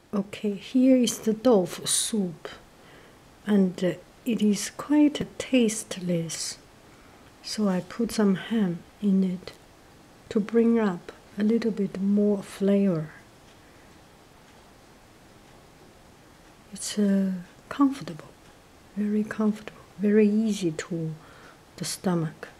Okay, here is the tofu soup, and it is quite tasteless. So I put some ham in it to bring up a little bit more flavor. It's comfortable, very easy to the stomach.